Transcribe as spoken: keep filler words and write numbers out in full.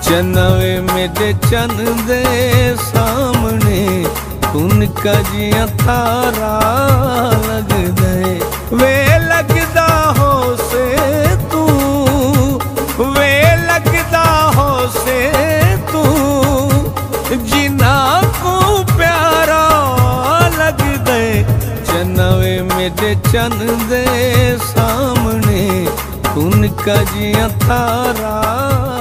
चनवे मेरे चन दे सामने उनका जिया तारा लग दे। वे लगदा हो से तू, वे लगदा हो से तू, जिना को प्यारा लग दे। चनवे मेरे चन दे सामने उनका जिया तारा